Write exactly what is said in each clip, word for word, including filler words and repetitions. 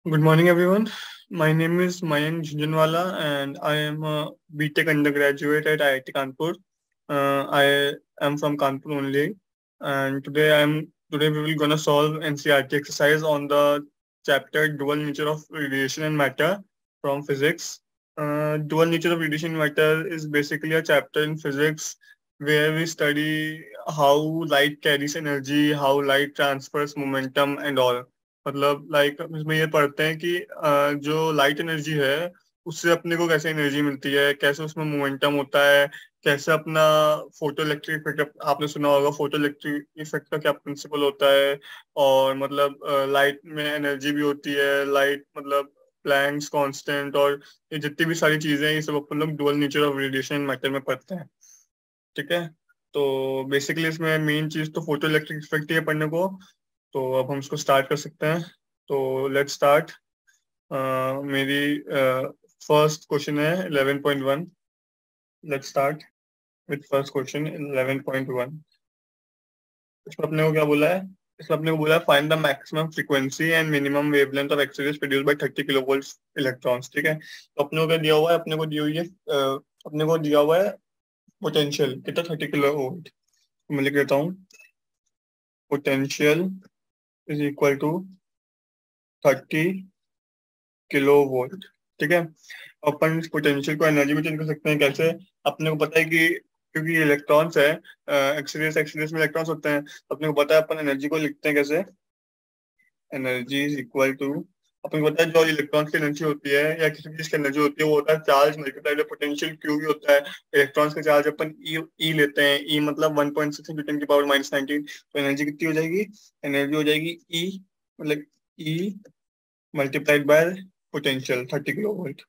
Good morning, everyone. My name is Mayank Jhunjhunwala, and I am a B Tech undergraduate at I I T Kanpur. Uh, I am from Kanpur only, and today I'm today we will gonna solve N C E R T exercise on the chapter Dual Nature of Radiation and Matter from physics. Uh, Dual Nature of Radiation and Matter is basically a chapter in physics where we study how light carries energy, how light transfers momentum, and all. मतलब like इसमें ये पढ़ते हैं कि अ, जो light energy है उससे अपने को कैसे एनर्जी मिलती है, कैसे उसमें मोमेंटम होता है, कैसे अपना फोटो इलेक्ट्रिक इफेक्ट आपने सुना होगा, फोटो इलेक्ट्रिक इफेक्ट का क्या प्रिंसिपल होता है। और मतलब लाइट में एनर्जी भी होती है, लाइट मतलब प्लैंक्स कांस्टेंट, और ये जितनी भी सारी चीजें हैं ये सब अपन लोग dual nature of radiation matter में पढ़ते हैं। ठीक है। तो बेसिकली इसमें मेन चीज तो फोटो इलेक्ट्रिक इफेक्ट ही है पढ़ने को। तो अब हम इसको स्टार्ट कर सकते हैं। तो लेट्स स्टार्ट। मेरी फर्स्ट क्वेश्चन है eleven point one. Let's start with first question eleven point one. इसमें अपने को क्या बोला है? इसमें अपने को बोला है find the maximum frequency and minimum wavelength of X rays produced by thirty kilovolt electrons. ठीक है। तो अपने को क्या दिया हुआ है? अपने को दी हुई है अ, अपने को दिया हुआ है पोटेंशियल कितना, थर्टी किलो वोल्ट। मैं लिख देता हूँ, potential is equal to thirty kilo volt. ठीक है। अपन इस पोटेंशियल को एनर्जी में चेंज कर सकते हैं कैसे? अपने को पता है कि क्योंकि इलेक्ट्रॉन्स है, एक्सरेस एक्सरेस में इलेक्ट्रॉन्स होते हैं, तो अपने को पता है अपन एनर्जी को लिखते हैं कैसे? एनर्जी इज इक्वल टू, अपन को पता है जो इलेक्ट्रॉन्स की एनर्जी होती है या किसी चीज की एनर्जी होती है वो होता है charge multiplied by potential, Q भी होता है। इलेक्ट्रॉन्स का चार्ज अपन ई ई लेते हैं, ई मतलब one point six into ten की पावर माइनस नाइनटीन। तो एनर्जी कितनी हो जाएगी? एनर्जी हो जाएगी ई मतलब E multiplied by potential thirty kilo volt.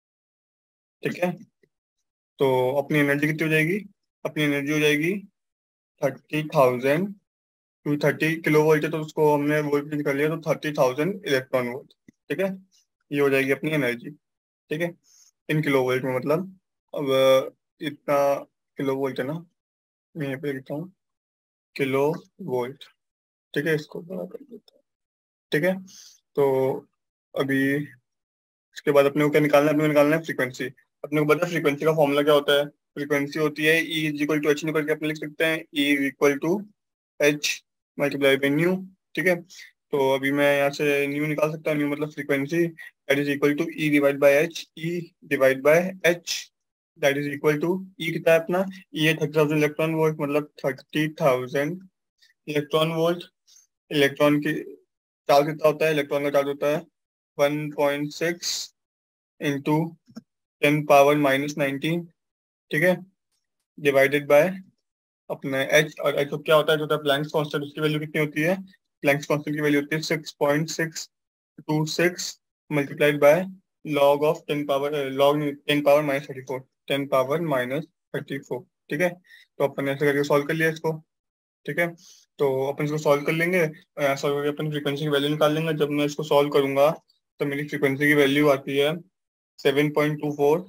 ठीक है। तो अपनी एनर्जी कितनी हो जाएगी? अपनी एनर्जी हो जाएगी थर्टी थाउजेंड, क्योंकि थर्टी किलो वोल्ट है तो उसको हमने वोल्ट चेंज कर लिया, तो थर्टी थाउजेंड इलेक्ट्रॉन वोल्ट। ठीक है। ये हो जाएगी अपनी एनर्जी। ठीक है। इन किलो वोल्ट में मतलब, अब इतना किलो वोल्ट है ना, मैं यहाँ पे लिखता हूँ किलो वोल्ट। ठीक है, इसको बड़ा कर देता हूँ। ठीक है। तो अभी इसके बाद अपने को क्या निकालना है? अपने को निकालना है फ्रीक्वेंसी। अपने को पता है फ्रीक्वेंसी का फॉर्मूला क्या होता है? फ्रीक्वेंसी होती है E is equal to H nu करके अपने लिख सकते हैं, E is equal to H multiply by nu. ठीक है। तो अभी मैं यहाँ से न्यू निकाल सकता हूँ, न्यू मतलब frequency that is equal to E divide by H, E divide by H that is equal to, E कितना है अपना? ई है थर्टी थाउजेंड इलेक्ट्रॉन वोल्ट, मतलब thirty thousand electron volt. Electron की चार्ज कितना होता है? इलेक्ट्रॉन का चार्ज होता है one point six into ten power minus nineteen. ठीक है। डिवाइडेड बाय अपने एच, और एच क्या होता है? जो होता है प्लैंक्स कांस्टेंट, उसकी वैल्यू कितनी होती है? प्लैंक्स कांस्टेंट की वैल्यू होती है six point six two six multiplied by log of ten power log ten power minus thirty four, ten power minus thirty four. ठीक है। तो अपन ऐसे करके सॉल्व कर लिया इसको। ठीक है। तो अपन इसको सॉल्व कर लेंगे, सॉल्व करके अपन फ्रीक्वेंसी की वैल्यू निकाल लेंगे। जब मैं इसको सॉल्व करूंगा तो मेरी फ्रीक्वेंसी की वैल्यू आती है seven point two four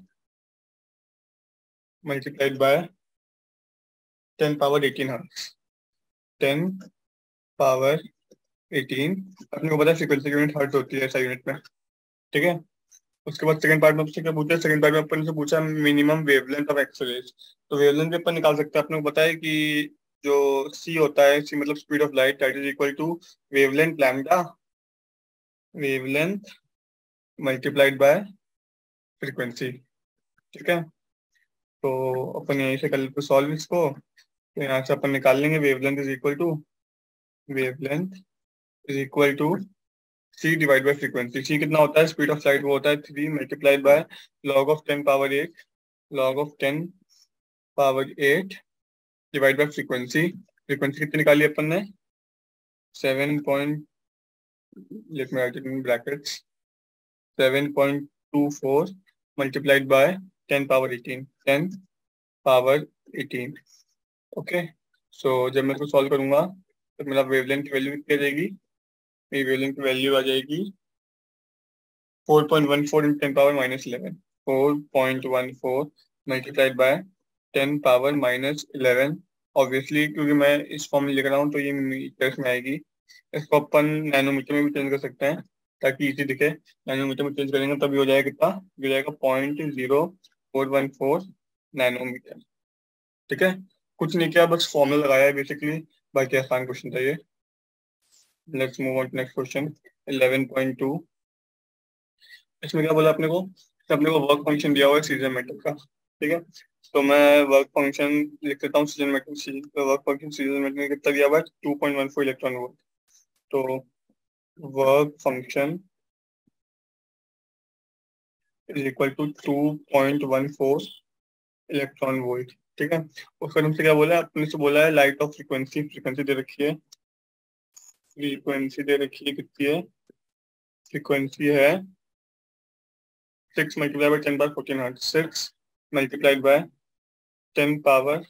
multiplied by ten power eighteen hertz. Ten power eighteen, अपने को पता है फ्रीक्वेंसी की यूनिट हर्ट्ज होती है ऐसा यूनिट में। ठीक है। उसके बाद सेकंड पार्ट में आपसे क्या पूछा है? सेकंड पार्ट में अपन से पूछा minimum wavelength of X rays. तो वेवलेंथ भी अपन निकाल सकते हैं। अपने को पता है कि जो सी होता है, सी मतलब speed of light, that is equal to wavelength lambda, wavelength multiplied by frequency. ठीक है। तो अपन यहीं से कर लेते सॉल्व इसको। तो यहाँ से अपन निकाल लेंगे wavelength is equal to, wavelength is equal to c divide by frequency. C कितना होता है? स्पीड ऑफ लाइट वो होता है three multiplied by log of ten power eight, log of ten power eight divide by frequency. Frequency कितनी निकाली अपन ने? Seven point, let me write it in brackets, seven point two four multiplied by ten power eighteen, ten power eighteen. Okay. So जब मैं इसको solve करूंगा तो मेरा वेवलेंथ की वैल्यू कितनी आ जाएगी? मेरी वेवलेंथ की वैल्यू आ जाएगी four point one four in ten power minus eleven, four point one four multiplied by ten power minus eleven. Obviously क्योंकि मैं इस फॉर्म में लिख रहा हूँ तो ये मीटर्स में आएगी। इसको अपन नैनोमीटर में भी चेंज कर सकते हैं। ताकि इजी दिखे। नैनोमीटर में चेंज करेंगे तभी हो जाएगा कितना, ये हो जाएगा point zero four one four nanometer. ठीक है, कुछ नहीं किया, बस फॉर्मूला लगाया है बेसिकली। बाकी आसान क्वेश्चन था ये। Let's move on to next question eleven point two. इसमें क्या बोला अपने को, कि अपने को वर्क फंक्शन दिया हुआ है सीजन मेथड का। ठीक है, तो मैं वर्क फंक्शन लिख देता हूँ। Caesium metal work function caesium metal में कितना दिया हुआ है, two point one four electron volt. तो work function is equal to two point one four electron volt. ठीक है, उसका तुमसे क्या बोला है, अपने से बोला है लाइट ऑफ फ्रीक्वेंसी। फ्रीक्वेंसी दे रखी है, फ्रीक्वेंसी दे रखी है कितनी है, फ्रीक्वेंसी है six multiply by ten power fourteen hertz. Six multiplied by ten power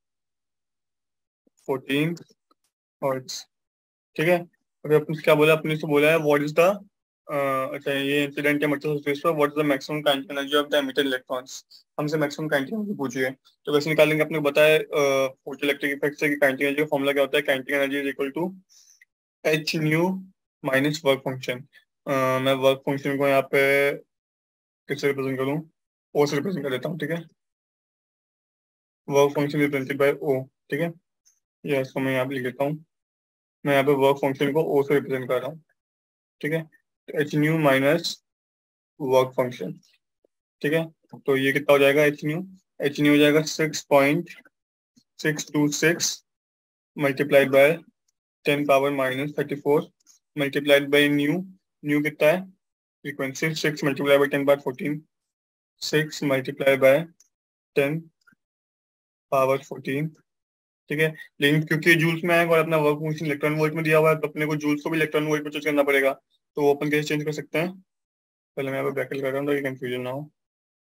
fourteen hertz. ठीक है, अभी अपने से क्या बोला, अपने से बोला है व्हाट इज द, अच्छा ये इंसिडेंट है मतलब सरफेस पर, what is the maximum kinetic energy of the emitted electrons. हमसे मैक्सिमम काइनेटिक एनर्जी पूछी है, तो कैसे निकालेंगे। अपने को बताया फोटो इलेक्ट्रिक इफेक्ट से कि काइनेटिक एनर्जी का फॉर्मूला क्या होता है, kinetic energy is equal to H nu minus work function. मैं वर्क फंक्शन को यहाँ पे किससे रिप्रेजेंट करूँ, ओ से रिप्रेजेंट कर देता हूँ। ठीक है, work function represented by o. ठीक है, ये इसको मैं यहाँ पे लिख देता हूँ। मैं यहाँ पे वर्क फंक्शन को ओ से रिप्रेजेंट कर रहा हूँ। ठीक है, H nu minus work function. ठीक है, तो ये कितना हो जाएगा, एच न्यू, एच न्यू हो जाएगा six point six two six multiplied by ten power minus thirty four multiplied by nu. Nu कितना है, frequency, six multiply by ten power fourteen, six multiply by ten power fourteen. ठीक है, लेकिन क्योंकि joules में आएगा और अपना वर्क फंक्शन इलेक्ट्रॉन वोल्ट में दिया हुआ है, तो अपने को जूल्स को भी इलेक्ट्रॉन वोल्ट में चेंज करना पड़ेगा। तो वो अपन कैसे चेंज कर सकते हैं, पहले मैं यहाँ पे ब्रैकेट कर रहा हूँ ताकि कंफ्यूजन ना हो।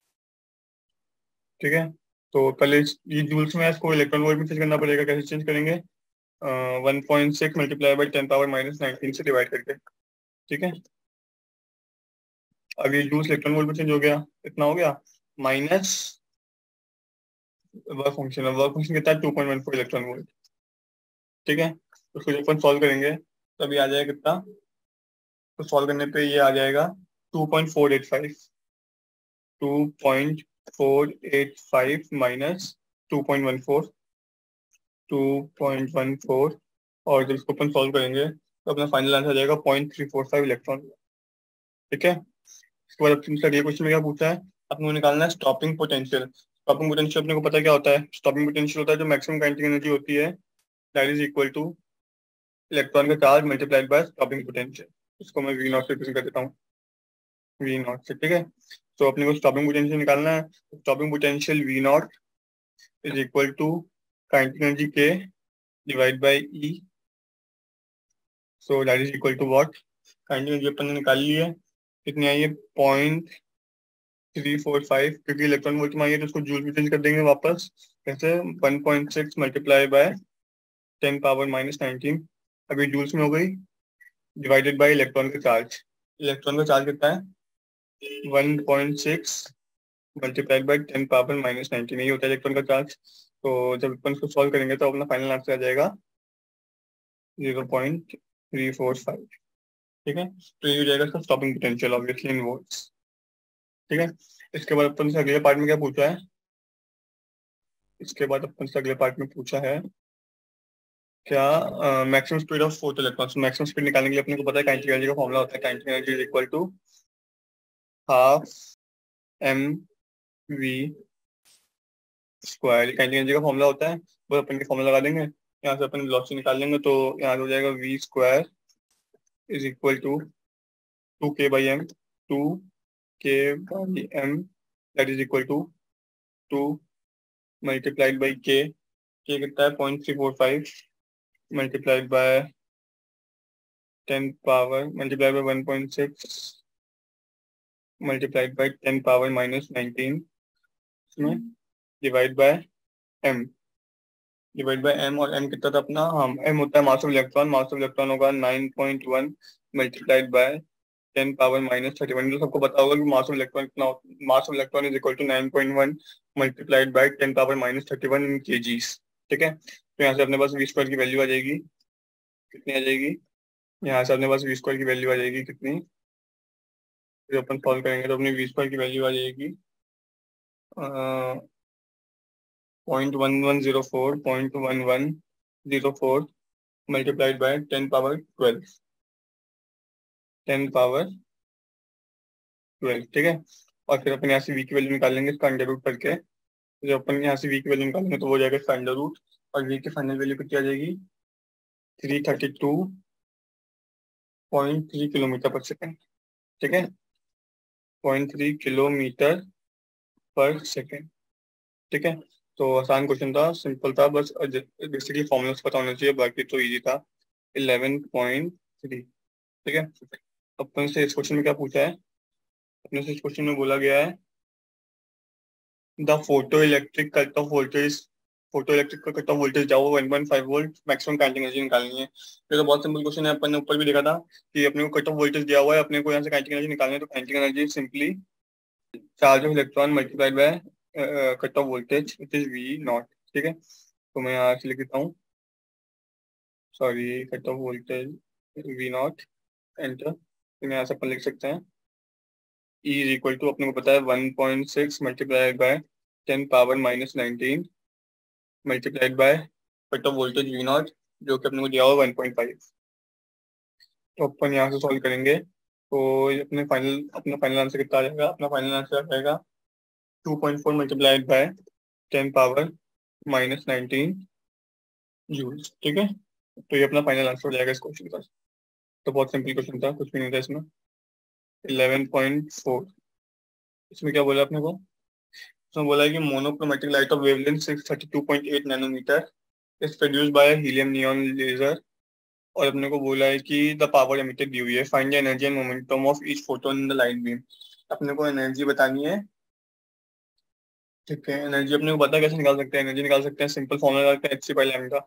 ठीक है, तो पहले इस- ये जूल्स में है, इसको इलेक्ट्रॉन वोल्ट में चेंज करना पड़ेगा। कैसे चेंज करेंगे, one point six multiply by ten power minus nineteen से डिवाइड करके। ठीक है, अब ये जूल्स इलेक्ट्रॉन वोल्ट में चेंज हो गया, इतना हो गया, minus work function. Work function कितना है, two point one four electron volt. ठीक है, उसको जब अपन सॉल्व करेंगे तभी आ जाएगा कितना, तो सॉल्व करने पे ये आ जाएगा two point four eight five. Two point four eight five minus two point one four, two point one four, और जब इसको अपन सॉल्व करेंगे तो अपना फाइनल आंसर आ जाएगा point three four five electron. ठीक है, इसके बाद तुमसे अगले क्वेश्चन में क्या पूछा है, अपने को निकालना है स्टॉपिंग पोटेंशियल। स्टॉपिंग पोटेंशियल अपने को पता है क्या होता है, स्टॉपिंग पोटेंशियल होता है जो मैक्सिमम काइनेटिक एनर्जी होती है, that is equal to electron का charge multiplied by stopping potential. इसको मैं वी नॉट से रिप्रेजेंट कर देता हूँ, वी नॉट से। ठीक है, तो अपने को स्टॉपिंग पोटेंशियल निकालना है। Stopping potential v not is equal to kinetic energy के divide by e, so that is equal to what, kinetic energy अपन ने निकाल ली है, कितनी आई है, पॉइंट थ्री फोर फाइव। क्योंकि इलेक्ट्रॉन वोल्ट में आई है तो उसको जूल में चेंज कर देंगे वापस, कैसे, one point six multiply by ten power minus nineteen, अभी जूल्स में हो गई, डिवाइडेड बाय इलेक्ट्रॉन का चार्ज। इलेक्ट्रॉन का चार्ज कितना है, one point six multiplied by ten power minus nineteen, यही होता है इलेक्ट्रॉन का चार्ज। तो जब अपन इसको सॉल्व करेंगे तो अपना फाइनल आंसर आ जाएगा zero point three four five. ठीक है, तो ये हो जाएगा इसका stopping potential obviously in volts. ठीक है, इसके बाद अपन से अगले पार्ट में क्या पूछा है, इसके बाद अपन से अगले पार्ट में पूछा है क्या, maximum speed of photo electrons. Maximum speed निकालने के लिए अपने को पता है काइनेटिक एनर्जी का फॉर्मूला होता है, kinetic energy is equal to half M we square. Kinetic energy का फॉर्मूला होता है, वो अपन के फॉर्मूला लगा देंगे, यहाँ से अपन वेलोसिटी निकाल लेंगे, तो यहाँ हो जाएगा v square is equal to two k by m, two k by m, that is equal to two multiplied by k. K कितना है, point three four five multiplied by ten power multiplied by one point six multiplied by ten power minus nineteen, इसमें divide by m, divide by m, और m कितना था अपना, हम m होता है mass of electron. Mass of electron होगा nine point one multiplied by ten power minus thirty one. तो सबको पता होगा कि मास ऑफ इलेक्ट्रॉन कितना, mass of electron is equal to nine point one multiplied by ten power minus thirty one in kgs. ठीक है, तो यहाँ से अपने पास वी स्क्वायर की वैल्यू आ जाएगी, कितनी आ जाएगी, यहाँ से अपने पास वी स्क्वायर की वैल्यू आ जाएगी कितनी, फिर अपन सॉल्व करेंगे तो अपनी वी स्क्वायर की वैल्यू आ जाएगी point one one zero four point one one zero four multiplied by ten power twelve ten power twelve. ठीक है। और फिर अपन यहाँ से वी की वैल्यू निकालेंगे इसका अंडर रूट करके। जब अपन यहाँ से वी की वैल्यू निकालेंगे तो वो हो जाएगा इसका अंडर रूट, और वी की फाइनल वैल्यू कितनी आ जाएगी three thirty two point three kilometre per second. ठीक है, point three kilometre per second. ठीक है, तो आसान क्वेश्चन था, सिंपल था, बस बेसिकली फॉर्मूलास पता होना चाहिए, बाकी तो इजी था। Eleven point three. ठीक है, अपन से इस क्वेश्चन में क्या पूछा है, अपने से इस क्वेश्चन में बोला गया है the photo electric cut off voltage photo electric का कट ऑफ वोल्टेज जाओ one point five volt, maximum kinetic energy निकालनी है। ये तो बहुत सिंपल क्वेश्चन है, अपन ने ऊपर भी देखा था कि अपने को कट ऑफ वोल्टेज दिया हुआ है, अपने को यहाँ से काइनेटिक एनर्जी निकालनी है, तो kinetic energy simply charge of electron multiplied by cut off voltage which is v not. ठीक है, तो मैं यहाँ से लिख देता हूँ, sorry, cut off voltage we not, enter. तो यहाँ से अपन लिख सकते हैं E इज इक्वल टू, अपने को पता है one point six multiplied by ten power minus nineteen multiplied by cut off voltage we not, जो कि अपने को दिया हुआ वन पॉइंट फाइव। तो अपन यहाँ से सॉल्व करेंगे तो ये अपने फाइनल अपना फाइनल आंसर कितना आ जाएगा, अपना फाइनल आंसर आ जाएगा two point four multiplied by ten power minus nineteen joules. ठीक है, तो ये अपना फाइनल आंसर हो जाएगा इस क्वेश्चन का। तो बहुत सिंपल क्वेश्चन था, कुछ भी नहीं था इसमें। इलेवन पॉइंट फोर, इसमें क्या बोला अपने को, इसमें बोला है कि monochromatic light of wavelength six thirty two point eight nanometer is produced by helium neon laser, और अपने को बोला है कि द पावर एमिटेड दी हुई है, find the energy and momentum of each photon in the light beam. अपने को एनर्जी बतानी है। ठीक है, एनर्जी अपने को पता कैसे निकाल सकते हैं, एनर्जी निकाल सकते हैं, सिंपल फॉर्मूला लगाते हैं h C by lambda,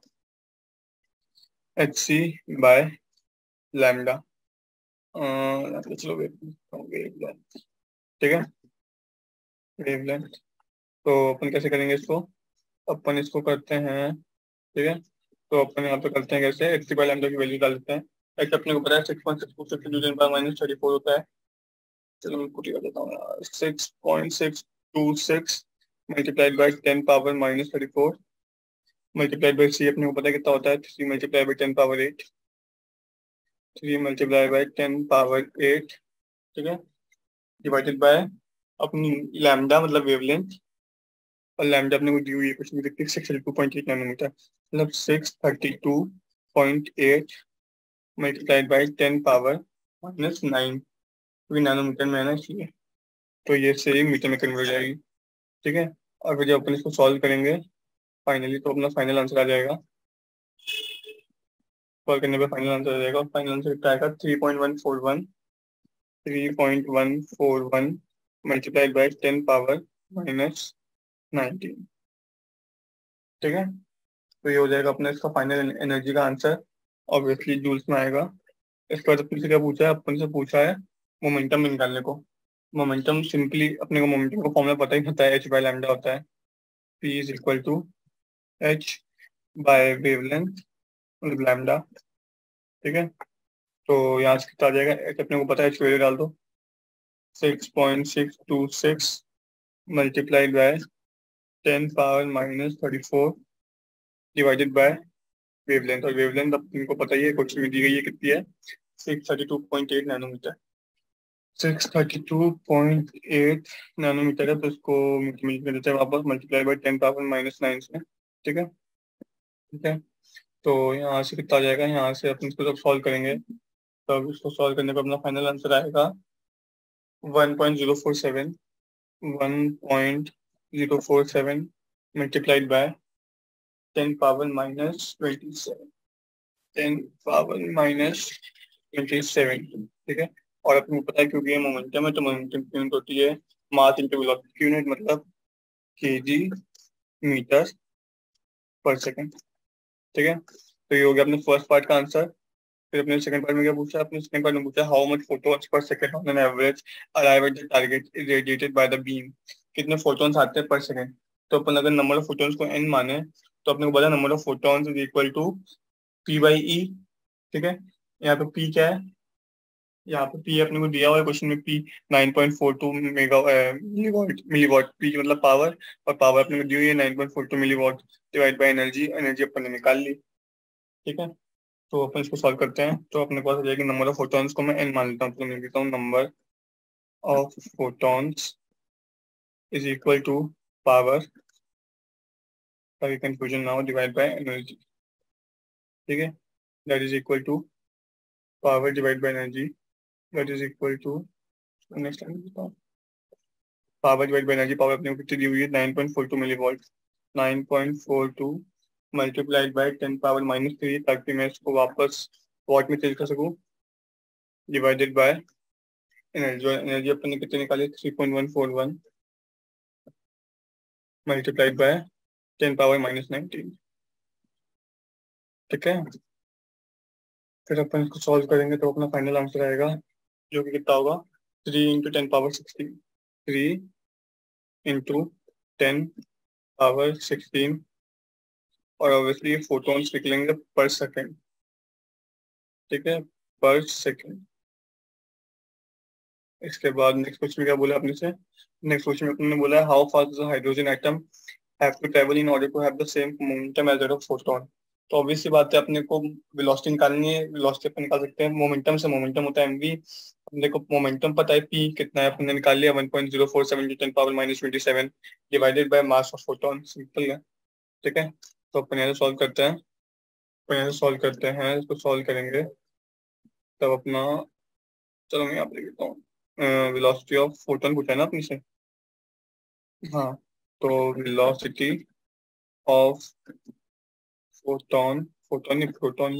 H c by lambda. चलो वेवलेंथ। ठीक है, वेवलेंथ। तो अपन कैसे करेंगे इसको, अपन इसको करते हैं। ठीक है, तो अपन यहाँ पे करते हैं कैसे, एच सी बाई लैम्डा की वैल्यू डाल देते हैं। एच अपने को पता है six point six two six two power minus thirty four होता है। चलो मैं कुछ कर देता हूँ यार, six point six two six multiplied by ten power minus thirty four multiplied by c, अपने को पता है कितना होता है, three multiply by ten power eight three multiply by ten power eight. ठीक है, डिवाइडेड बाय अपनी लैम्डा मतलब वेवलेंथ, और लैम्डा अपने को दी हुई है कुछ नहीं दिखती, six thirty two point eight nanometer, मतलब six thirty two point eight multiplied by ten power minus nine, क्योंकि नैनोमीटर में है ना इसलिए, तो ये से मीटर में कन्वर्ट हो जाएगी। ठीक है, और फिर जब अपन इसको सॉल्व करेंगे फाइनली, तो अपना फाइनल आंसर आ जाएगा, सॉल्व करने पे फाइनल आंसर आ जाएगा, फाइनल आंसर कितना आएगा, three point one four one three point one four one multiplied by ten power minus nineteen. ठीक है, तो ये हो जाएगा अपना इसका फाइनल एनर्जी का आंसर, ऑब्वियसली जूल्स में आएगा। इसके बाद अपन से क्या पूछा है, अपन से पूछा है मोमेंटम निकालने को। मोमेंटम सिंपली अपने को मोमेंटम का फॉर्मूला पता ही होता है, एच बाय लैम्डा होता है, p is equal to h by wavelength मतलब लैम्डा। ठीक है, तो यहाँ से कितना आ जाएगा, एच अपने को पता है, एच वैल्यू डाल दो, six point six two six multiplied by ten power minus thirty four divided by wavelength, और वेवलेंथ अपने को पता ही है, क्वेश्चन में दी गई है कितनी है, six thirty two point eight nanometer six thirty two point eight nanometer है, तो इसको मल्टीप्लाई देते हैं वापस, multiply by ten power minus nine से। ठीक है, ठीक है, तो यहाँ से कितना आ जाएगा, यहाँ से अपन इसको जब सॉल्व करेंगे तब इसको सॉल्व करने पर अपना फाइनल आंसर आएगा one point zero four seven, one point zero four seven multiplied by ten power minus twenty seven, ten power minus twenty seven. ठीक है, और अपने को पता है क्योंकि ये मोमेंटम है, तो मोमेंटम की यूनिट होती है मास इंटू वेलोसिटी की यूनिट, मतलब केजी मीटर पर सेकंड। ठीक है, तो ये हो गया अपने फर्स्ट पार्ट का आंसर। फिर अपने सेकंड पार्ट में क्या पूछा, अपने सेकंड पार्ट में पूछा how much photons per second on an average arrive at the target irradiated by the beam, कितने फोटॉन्स आते हैं पर सेकंड। तो अपन अगर नंबर ऑफ फोटॉन्स को एन माने, तो अपने को पता है number of photons is equal to P by E. ठीक है, यहाँ पे पी क्या है, यहाँ पे पी अपने को दिया हुआ है क्वेश्चन में, P nine point four two mega milliwatt milliwatt P मतलब पावर, और पावर अपने को दी हुई है nine point four two milliwatt divide by energy, energy अपन ने निकाल ली। ठीक है, तो अपन इसको सॉल्व करते हैं। तो अपने पास आ जाएगी नंबर ऑफ फोटॉन्स को मैं एन मान लेता हूँ, तो मैं लिख देता हूँ number of photons is equal to power, ताकि कंफ्यूजन ना हो, डिवाइड बाय एनर्जी। ठीक है, that is equal to power divide by energy, that is equal to, next time power divide by energy, power अपने को कितनी दी हुई है nine point four two milli volt, nine point four two multiplied by ten power minus three, ताकि मैं इसको वापस वॉट में चेंज कर सकूँ, डिवाइडेड बाय एनर्जी। एनर्जी अपन ने कितने निकाले, three point one four one multiplied by ten power minus nineteen. ठीक है, फिर अपन इसको सॉल्व करेंगे तो अपना फाइनल आंसर आएगा, जो कि कितना होगा, three into ten power sixteen, three into ten power sixteen, और ऑब्वियसली ये फोटॉन्स निकलेंगे पर सेकेंड। ठीक है, पर सेकेंड। इसके बाद नेक्स्ट क्वेश्चन क्या बोला आपने से, नेक्स्ट क्वेश्चन में आपने बोला how fast the hydrogen atom have to travel in order to have the same momentum as that of photon. तो ऑब्वियस सी बात है, अपने को वेलोसिटी निकालनी है, वेलोसिटी अपन निकाल सकते हैं मोमेंटम से, मोमेंटम होता है एमवी। अपने को मोमेंटम पता है पी कितना है, अपने निकाल लिया one point zero four seven ten power minus twenty seven divided by mass of photon, simple है। ठीक है, तो अपन यहाँ सॉल्व करते हैं, अपन यहाँ सॉल्व करते हैं, इसको सॉल्व करेंगे तब अपना, चलो मैं यहाँ पे लिख देता हूँ, वेलोसिटी ऑफ फोटोन पूछा है ना अपने से। हाँ, तो वेलोसिटी ऑफ फोटोन, फोटोन नहीं प्रोटोन,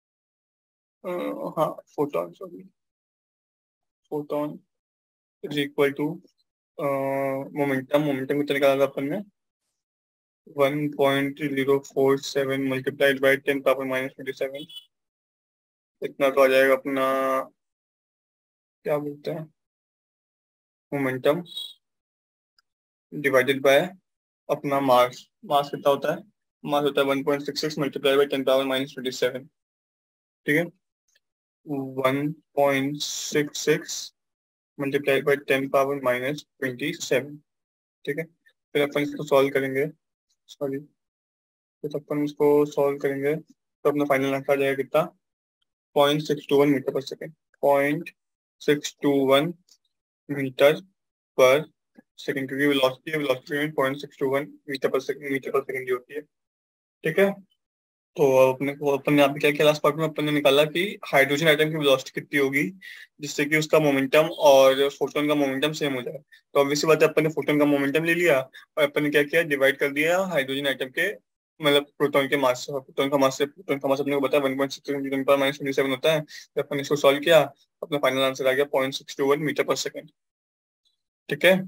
हाँ photon, sorry, photon is equal to momentum, momentum कितना निकाला था अपन ने, one point zero four seven multiplied by ten power minus twenty seven, इतना तो आ जाएगा अपना, क्या बोलते हैं, मोमेंटम डिवाइडेड बाय अपना मास, मास कितना होता है, मास होता है one point six six multiply by ten power minus twenty seven. ठीक है, one point six six multiply by ten power minus twenty seven. ठीक है, फिर अपन इसको सॉल्व करेंगे, सॉरी, फिर अपन इसको सॉल्व करेंगे तो अपना फाइनल आंसर आ जाएगा कितना, point six two one metre per second, point six two one metre per second, क्योंकि वेलोसिटी है, वेलोसिटी में point six two one metre per second, metre per second होती है। ठीक है, तो अपने को अपन ने यहाँ पे क्या किया, लास्ट पार्ट में अपन ने निकाला कि हाइड्रोजन एटम की वेलोसिटी कितनी होगी जिससे कि उसका मोमेंटम और फोटोन का मोमेंटम सेम हो जाए। तो ऑब्वियसली बात है, अपन ने फोटोन का मोमेंटम ले लिया और अपन ने क्या किया, डिवाइड कर दिया हाइड्रोजन एटम के, मतलब प्रोटॉन के मास से। प्रोटॉन का मास से प्रोटॉन का मास अपने को बताया one point six minus twenty seven होता है। तो अपन इसको सॉल्व किया, अपना फाइनल आंसर आ गया point six two one metre per second. ठीक है,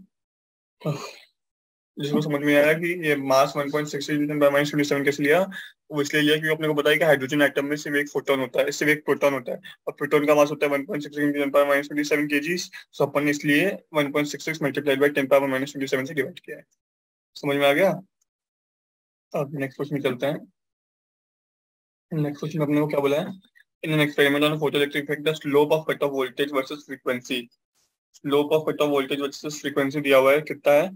जिसको समझ में आया कि ये mass one point six minus twenty seven कैसे लिया, वो इसलिए लिया क्योंकि अपने को बताया कि हाइड्रोजन एटम में सिर्फ एक फोटोन होता है, सिर्फ एक प्रोटॉन होता है, और प्रोटॉन का मास होता है one point six minus twenty seven kgs. So अपन ने इसलिए one point six six multiplied by ten power minus twenty seven से डिवाइड किया है। समझ में आ गया। अब नेक्स्ट क्वेश्चन में चलते हैं। नेक्स्ट क्वेश्चन अपने को क्या बोला है, in an experiment on photoelectric effect the slope of cut off voltage versus frequency, slope of cut off voltage versus frequency दिया हुआ है, कितना है,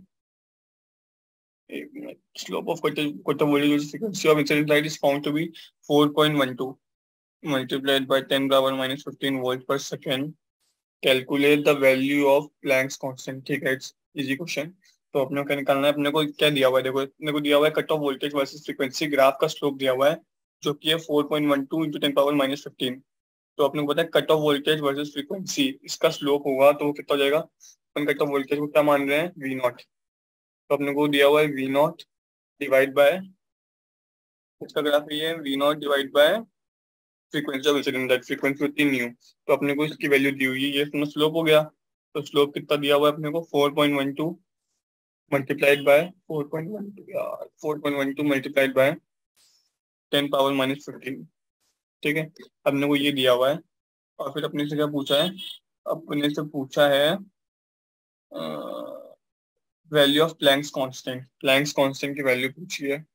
slope of quantum quantum voltage frequency of incident light is found to be four point one two multiplied by ten power minus fifteen volt per second. Calculate the value of Planck's constant. ठीक है, it's easy question. तो अपने को क्या निकालना है, अपने को क्या दिया हुआ है, देखो अपने को दिया हुआ है cut off voltage versus frequency, graph का स्लोप दिया हुआ है जो कि है four point one two into ten power minus fifteen. तो अपने को पता है cut off voltage versus frequency, इसका स्लोप होगा तो वो कितना हो जाएगा, अपन कट ऑफ वोल्टेज को क्या मान रहे हैं, वी नॉट। तो अपने को दिया हुआ है वी नॉट डिवाइड बाय, इसका ग्राफ ये है, V naught divide by frequency of incident light, frequency होती है न्यू। तो अपने को इसकी वैल्यू दी हुई है, ये अपना स्लोप हो गया। तो स्लोप कितना दिया हुआ है अपने को, four point one two multiplied by four point one two यार four point one two multiplied by ten power minus fifteen. ठीक है, अपने को ये दिया हुआ है, और फिर अपने से क्या पूछा है, अपने से पूछा है value of Planck's constant, Planck's constant की वैल्यू पूछी है।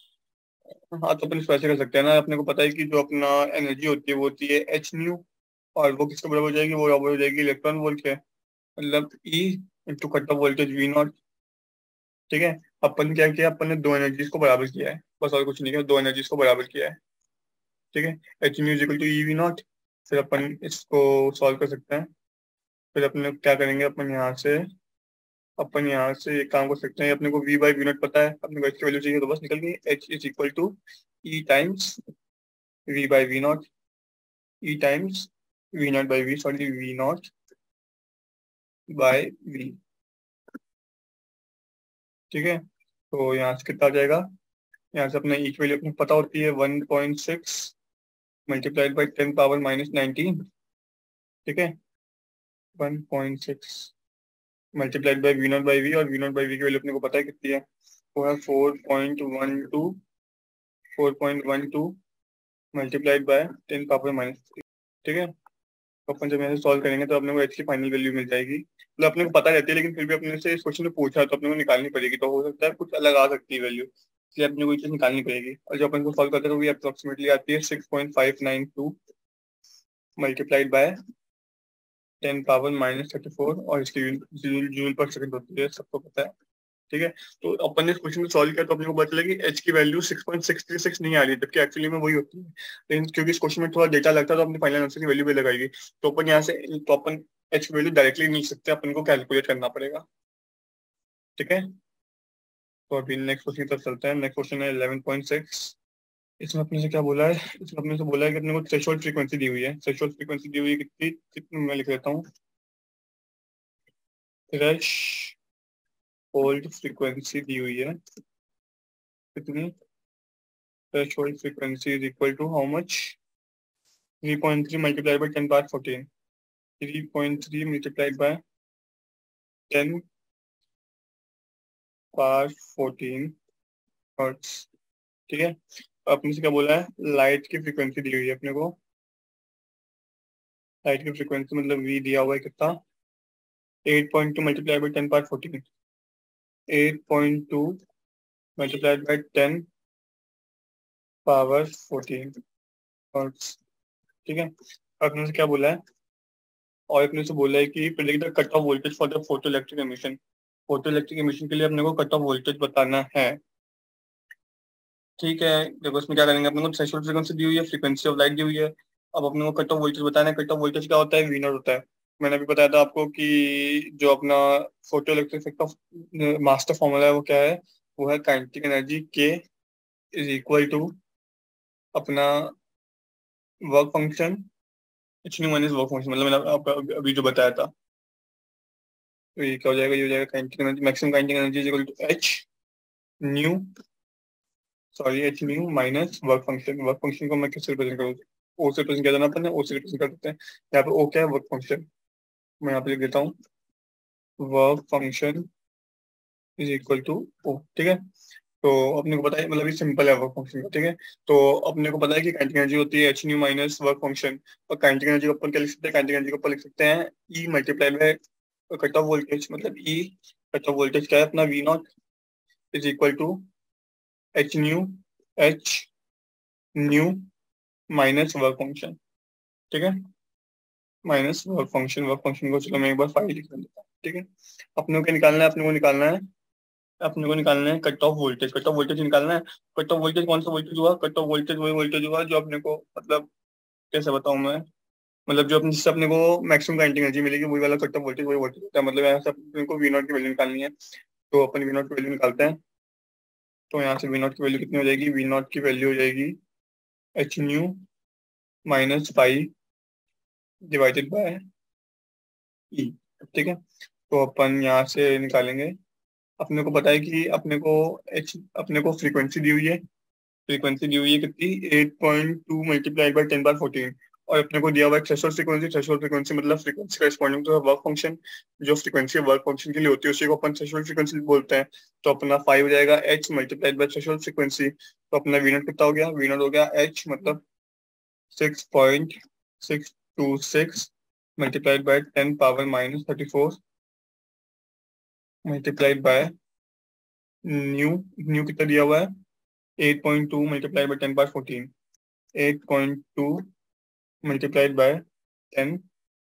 हाँ, तो अपन इसको ऐसे कर सकते हैं ना, अपने को पता है कि जो अपना एनर्जी होती है वो होती है एच न्यू, और वो किसके बराबर हो जाएगी, वो बराबर हो जाएगी इलेक्ट्रॉन वोल्ट के, मतलब E into cut off voltage we not. ठीक है, अपन क्या किया, अपन ने दो एनर्जीज को बराबर किया है, बस और कुछ नहीं किया, दो एनर्जीज को बराबर किया है। ठीक है, H nu is equal to E V naught. फिर अपन इसको सॉल्व कर सकते हैं। फिर अपने क्या करेंगे, अपन यहाँ से अपन यहाँ से एक काम कर सकते हैं, अपने को v बाई वी नॉट पता है, अपने को h की वैल्यू चाहिए, तो बस निकल गई, h is equal to E times v by V naught, E times V naught by V, sorry V naught by V. ठीक है, तो यहाँ से कितना आ जाएगा, यहाँ से अपने ई की वैल्यू अपने पता होती है one point six multiplied by ten power minus nineteen. ठीक है, one point six multiplied by V naught by V, और वी नॉट बाई वी की वैल्यू अपने को पता है कितनी है, वो है four point one two, four point one two multiplied by ten power minus three. ठीक है, तो अपन जब यहाँ से सॉल्व करेंगे तो अपने को एच की फाइनल वैल्यू मिल जाएगी, मतलब अपने को पता रहती है, लेकिन फिर भी अपने से इस क्वेश्चन में पूछा तो अपने को निकालनी पड़ेगी, तो हो सकता है कुछ अलग आ सकती है वैल्यू, इसलिए अपने को ये चीज निकालनी पड़ेगी। और जब अपन को सॉल्व करते हैं तो ये अप्रोक्सीमेटली आती है six point five nine two multiplied by ten power minus thirty four, और इसकी जूल जूल पर सेकंड होती है, सबको पता है। ठीक है, तो अपन ने इस क्वेश्चन को सॉल्व किया तो अपने को पता चला कि एच की value six point six three six नहीं आ रही है, जबकि एक्चुअली में वही होती है, लेकिन क्योंकि इस क्वेश्चन में थोड़ा डेटा लगता है तो अपनी फाइनल आंसर की वैल्यू भी लगाएगी, तो अपन यहाँ से तो अपन एच की वैल्यू डायरेक्टली नहीं सकते, अपन को कैलकुलेट करना पड़ेगा। ठीक है, तो अभी नेक्स्ट क्वेश्चन की तरफ चलते हैं। नेक्स्ट क्वेश्चन है इलेवन पॉइंट सिक्स। इसमें अपने से क्या बोला है, इसमें अपने से बोला है कि अपने को थ्रेशोल्ड फ्रीक्वेंसी दी हुई है। थ्रेशोल्ड फ्रीक्वेंसी दी हुई है कितनी, कितनी मैं लिख लेता हूँ, थ्रेशोल्ड फ्रीक्वेंसी दी हुई है कितनी, threshold frequency is equal to how much, three point three multiplied by ten power fourteen, three point three multiplied by ten power fourteen hertz। ठीक है, अपने से क्या बोला है, लाइट की फ्रीक्वेंसी दी हुई है अपने को, लाइट की फ्रीक्वेंसी मतलब v दिया हुआ है कितना, eight point two multiply by ten power fourteen, eight point two multiplied by ten power fourteen hertz. ठीक है, अपने से क्या बोला है, और अपने से बोला है कि predict the cut off voltage for the photo electric emission. Photo electric emission के लिए अपने को कट ऑफ वोल्टेज बताना है। ठीक है, देखो इसमें क्या करेंगे, अपने को थ्रेशोल्ड फ्रीक्वेंसी दी हुई है, फ्रीक्वेंसी ऑफ लाइट दी हुई है, अब अपने को कट ऑफ वोल्टेज बताना है। कट ऑफ वोल्टेज क्या होता है, वी नॉट होता है। मैंने अभी बताया था आपको कि जो अपना photoelectric effect of master formula है वो क्या है, वो है kinetic energy K is equal to अपना work function, H nu minus work function, मतलब मैंने आपको अभी जो बताया था, तो ये क्या हो जाएगा, ये हो जाएगा kinetic energy, maximum kinetic energy is equal to H nu, sorry H nu minus work function. Work function को मैं किससे रिप्रेजेंट करूँ, ओ से रिप्रेजेंट किया जाना, अपन ने ओ से रिप्रेजेंट कर देते हैं। यहाँ पे ओ क्या है, वर्क फंक्शन, मैं यहाँ पे लिख देता हूँ work function is equal to O. ठीक है, तो अपने को पता है, मतलब ये सिंपल है वर्क फंक्शन का। ठीक है, तो अपने को पता है कि काइनेटिक एनर्जी होती है H nu minus work function, और काइनेटिक एनर्जी को अपन क्या लिख सकते हैं, काइनेटिक एनर्जी को अपन लिख सकते हैं E multiplied by cut off voltage, मतलब ई कट ऑफ वोल्टेज क्या है अपना, V not is equal to H nu, H nu minus work function. ठीक है, minus work function, work function को चलो मैं एक बार फाइव लिख देता हूँ। ठीक है, अपने को क्या निकालना है, अपने को निकालना है, अपने को निकालना है cut off voltage. Cut off voltage निकालना है। कट ऑफ वोल्टेज कौन सा वोल्टेज हुआ, कट ऑफ वोल्टेज वही वोल्टेज हुआ जो अपने को, मतलब कैसे बताऊं मैं, मतलब जो अपने जिससे अपने को मैक्सिमम काइनेटिक एनर्जी मिलेगी वही वाला कट ऑफ वोल्टेज वही वोल्टेज होता है, मतलब यहाँ से अपने को वी नॉट की वैल्यू निकालनी है, तो अपन वी नॉट की वैल्यू निकालते हैं। तो यहाँ से वी नॉट की वैल्यू कितनी हो जाएगी, वी नॉट की वैल्यू हो जाएगी H nu minus five divided by E. ठीक है, तो अपन यहाँ से निकालेंगे, अपने को पता है कि अपने को एच अपने को फ्रीक्वेंसी दी हुई है, फ्रीक्वेंसी दी हुई है कितनी, eight point two multiplied by ten बार फोर्टीन, और अपने को दिया हुआ है थ्रेशोल्ड फ्रीक्वेंसी। थ्रेशोल्ड फ्रीक्वेंसी मतलब frequency corresponding to work function, जो फ्रीक्वेंसी वर्क फंक्शन के लिए होती है उसी को अपन थ्रेशोल्ड फ्रीक्वेंसी बोलते हैं। तो अपना फाइव हो जाएगा H multiplied by threshold frequency, तो अपना वी नॉट कितना हो गया, वी नॉट हो गया एच मतलब six point six two six multiplied by ten power minus thirty four multiplied by nu, nu कितना दिया हुआ है, eight point two multiplied by ten power fourteen, eight point two multiplied by ten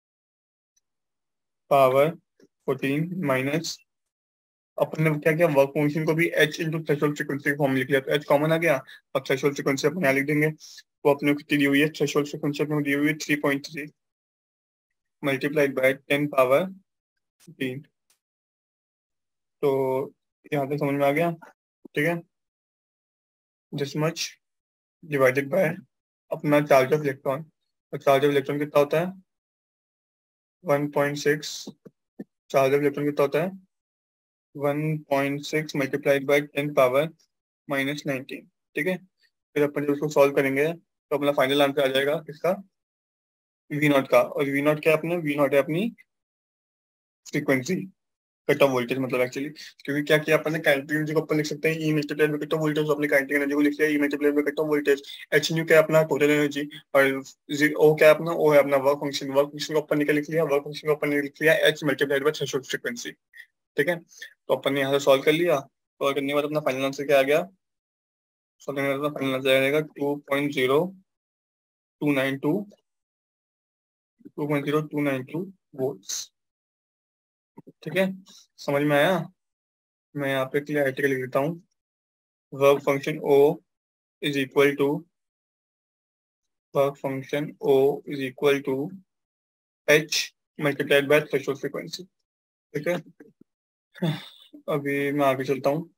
power fourteen minus, अपन ने क्या किया, work function को भी एच इंटू थ्रेशोल्ड फ्रीक्वेंसी के फॉर्म में लिख लिया, तो एच कॉमन आ गया। अब थ्रेशोल्ड फ्रीक्वेंसी अपन यहाँ लिख देंगे, वो अपने को कितनी दी हुई है, थ्रेशोल्ड फ्रीक्वेंसी अपने को दी हुई है three point three multiplied by ten power fifteen. तो यहाँ तक समझ में आ गया, ठीक है। दिस मच डिवाइडेड बाय अपना चार्ज ऑफ इलेक्ट्रॉन, और चार्ज ऑफ इलेक्ट्रॉन कितना होता है, one point six. Charge of electron कितना होता है, one point six multiplied by ten power minus nineteen, ठीक है। फिर अपन जब उसको सॉल्व करेंगे तो अपना फाइनल आंसर आ जाएगा किसका, वी नॉट का। और वी नॉट क्या है अपना, वी नॉट है अपनी फ्रीक्वेंसी, कट ऑफ वोल्टेज मतलब एक्चुअली, क्योंकि क्या किया अपन ने, काइनेटिक एनर्जी को अपन लिख सकते हैं E multiplied by cut off voltage, अपने काइनेटिक एनर्जी को लिख लिया E multiplied by cut off voltage. H nu क्या है अपना टोटल एनर्जी, और ओ क्या है अपना, ओ है अपना वर्क फंक्शन। वर्क फंक्शन को अपन ने क्या लिख लिया, वर्क फंक्शन को अपन ने लिख लिया H multiplied by threshold frequency, ठीक है। तो अपन ने यहाँ से सॉल्व कर लिया, सॉल्व करने के बाद अपना फाइनल आंसर क्या आ गया, सॉल्व करने के बाद फाइनल आंसर आएगा two point zero two nine two two point zero two nine two volts, ठीक है। समझ में आया, मैं यहाँ पे क्लियरिटी लिख देता हूँ, work function O is equal to work function O is equal to H multiplied by threshold frequency, ठीक है। अभी मैं आगे चलता हूँ,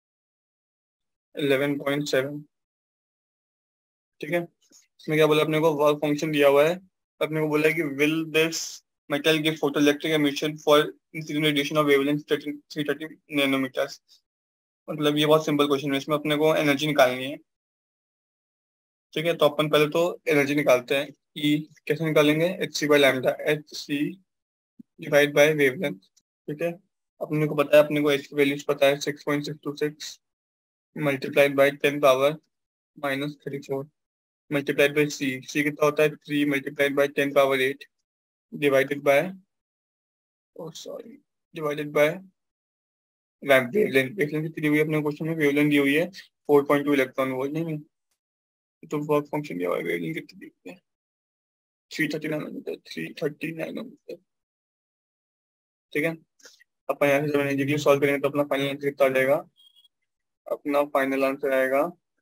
इलेवन पॉइंट सेवन, ठीक है। इसमें क्या बोला अपने को, वर्क फंक्शन दिया हुआ है, अपने को बोला है कि will this metal give photo electric emission for incident radiation of wavelength three thirty nanometres. मतलब ये बहुत सिंपल क्वेश्चन है, इसमें अपने को एनर्जी निकालनी है, ठीक है। तो अपन पहले तो एनर्जी निकालते हैं, ई कैसे निकालेंगे, H C by lambda, H C divide by wavelength, ठीक है। अपने को पता है, अपने को एच की वैल्यूज पता है, six point six two six multiplied by ten power minus thirty four multiplied by C, C कितना होता है, three multiplied by ten power eight divided by, oh sorry, divided by wavelength. Wavelength कितनी हुई है अपने question में, wavelength दी हुई है four point two electron volt, नहीं तो वर्क फंक्शन दिया हुआ है, वेवलेंथ कितनी दी हुई है, three thirty nanometre, three thirty nanometre, ठीक है। अपन यहाँ से जब एनर्जी के लिए सॉल्व करेंगे तो अपना फाइनल आंसर कितना आ जाएगा, अपना फाइनल आंसर आएगा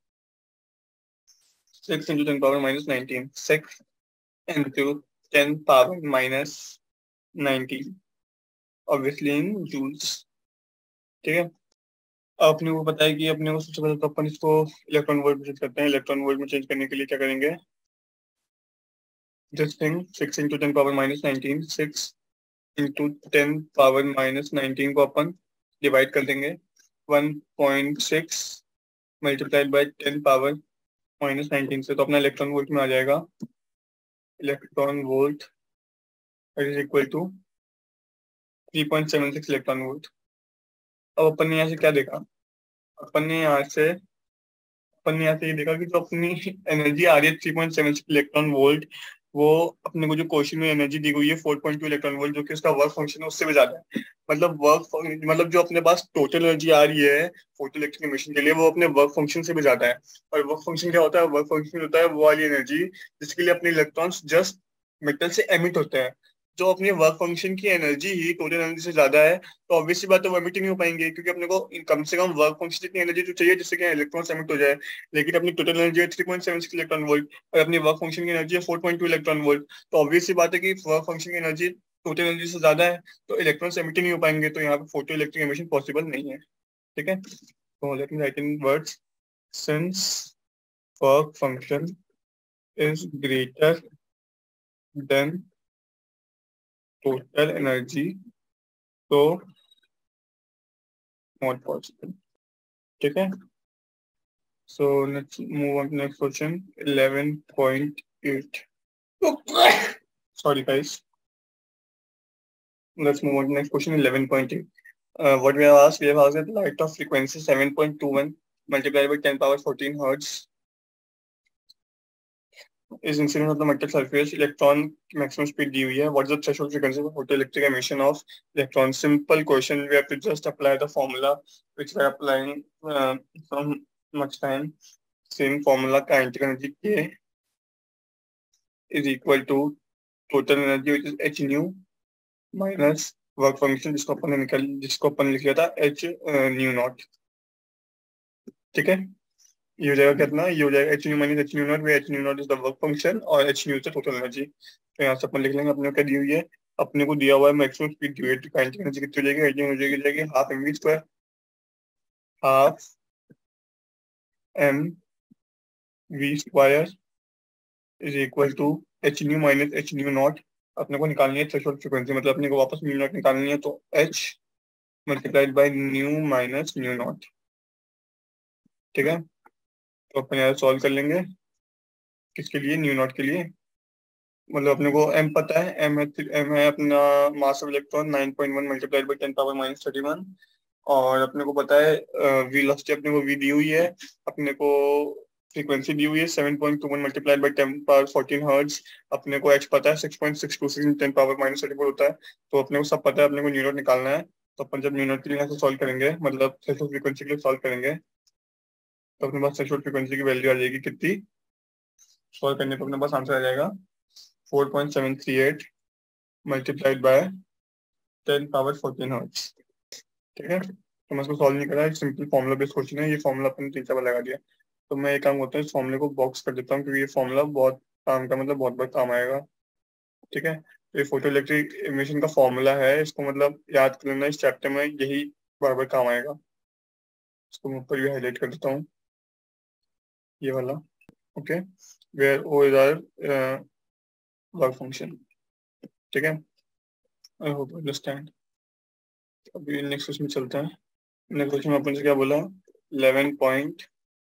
six into ten power minus nineteen, six into ten power minus nineteen, obviously in joules, ठीक है। अपने को पता है कि अपने को सबसे पहले तो अपन इसको इलेक्ट्रॉन वोल्ट में चेंज करते हैं। इलेक्ट्रॉन वोल्ट में चेंज करने के लिए क्या करेंगे, this thing six into ten power minus nineteen, six into ten power minus nineteen को अपन डिवाइड कर देंगे one point six multiplied by ten power minus nineteen से, तो अपना इलेक्ट्रॉन वोल्ट में आ जाएगा, electron volt is equal to three point seven six electron volt. अब अपन ने यहाँ से क्या देखा, अपन ने यहाँ से अपन ने यहाँ से ये देखा कि जो अपनी एनर्जी आ रही है three point seven six electron volt, वो अपने को जो क्वेश्चन में एनर्जी दी हुई है four point two electron volt, जो कि उसका वर्क फंक्शन है उससे भी ज्यादा है। मतलब वर्क मतलब जो अपने पास टोटल एनर्जी आ रही है फोटो इलेक्ट्रिक एमिशन के लिए, वो अपने वर्क फंक्शन से भी ज्यादा है। और वर्क फंक्शन क्या होता है, वर्क फंक्शन होता है वो वाली एनर्जी जिसके लिए अपने इलेक्ट्रॉन्स जस्ट मेटल से एमिट होते हैं। जो अपने वर्क फंक्शन की एनर्जी ही टोटल एनर्जी से ज्यादा है, तो ऑब्वियसली बात है वो एमिट नहीं हो पाएंगे, क्योंकि अपने को कम से कम वर्क फंक्शन जितनी एनर्जी तो चाहिए जिससे कि इलेक्ट्रॉन्स एमिट हो जाए। लेकिन अपनी टोटल एनर्जी है three point seven six electron volt, और अपनी वर्क फंक्शन की एनर्जी है four point two electron volt, तो ऑब्वियसली बात है कि वर्क फंक्शन की एनर्जी टोटल एनर्जी से ज्यादा है, तो इलेक्ट्रॉन्स एमिट नहीं हो पाएंगे, तो यहाँ पे फोटो इलेक्ट्रिक एमिशन पॉसिबल नहीं है, ठीक है। तो let me write in words, since work function is greater than total energy, तो नॉट पॉसिबल, ठीक है। So let's move on next question eleven point eight. sorry guys, let's move on to next question eleven point eight. Uh, what we have asked, we have asked that light of frequency seven point two one multiplied by ten power fourteen hertz is incident of the metal surface, electron maximum speed दी हुई है, what is the threshold frequency for photoelectric emission of electron? Simple question, we have to just apply the formula which we are applying uh, from much time. Same formula, kinetic energy K is equal to total energy which is H nu minus work function जिसको अपन ने निकल जिसको अपन ने लिख लिया था एच न्यू नॉट। ठीक है, ये हो जाएगा कितना, ये हो जाएगा H nu minus H nu naught, where H nu naught is the work function और H nu is the total energy. तो यहाँ से अपन लिख लेंगे अपने को क्या दी हुई है, अपने को दिया हुआ है मैक्सिमम स्पीड दी हुई है, तो काइनेटिक एनर्जी कितनी हो जाएगी, एनर्जी हो जाएगी जाएगी half M we square, half M we square is equal to H nu minus H nu naught. अपने को निकालनी है थ्रेशोल्ड फ्रीक्वेंसी, मतलब अपने को वापस न्यू नॉट निकालनी है, तो H multiplied by nu minus nu naught. ठीक है, तो अपन यहाँ सॉल्व कर लेंगे किसके लिए, न्यू नॉट के लिए। मतलब अपने को एम पता है, एम है एम है अपना mass of electron nine point one multiplied by ten power minus thirty one. और अपने को पता है वेलोसिटी अपने को वी दी हुई है, अपने को फ्रीक्वेंसी दी हुई है seven point two one multiplied by ten power fourteen hertz. अपने को एच पता है six point six two six ten power minus thirty four होता है। तो अपने को सब पता है, अपने को न्यू नॉट निकालना है। तो अपन जब न्यू नॉट के लिए यहाँ से सॉल्व करेंगे, मतलब थ्रेशोल्ड फ्रीक्वेंसी के लिए सॉल्व करेंगे, तो अपने पास थ्रेशोल्ड फ्रीक्वेंसी की वैल्यू आ जाएगी कितनी, सॉल्व करने पर अपने पास आंसर आ जाएगा four point seven three eight multiplied by ten power fourteen hertz. ठीक है, तो मैं इसको सॉल्व नहीं करा, सिंपल फॉर्मुला बेस्ड क्वेश्चन है, ये फॉर्मुला अपने तीन चार बार लगा दिया। तो मैं एक काम करता हूँ, इस फॉर्मुले को बॉक्स कर देता हूँ, क्योंकि ये फॉर्मुला बहुत काम का, मतलब बहुत बार काम आएगा। ठीक है, तो ये फोटो इलेक्ट्रिक इमिशन का फॉर्मूला है, इसको मतलब याद कर लेना, इस चैप्टर में यही बार बार काम आएगा। इसको मैं ऊपर भी हाईलाइट कर देता हूँ, ये वाला। Okay, where O is our work function. ठीक है, आई होप अंडरस्टैंड। अभी नेक्स्ट क्वेश्चन चलते हैं। नेक्स्ट क्वेश्चन में अपन से क्या बोला, इलेवन पॉइंट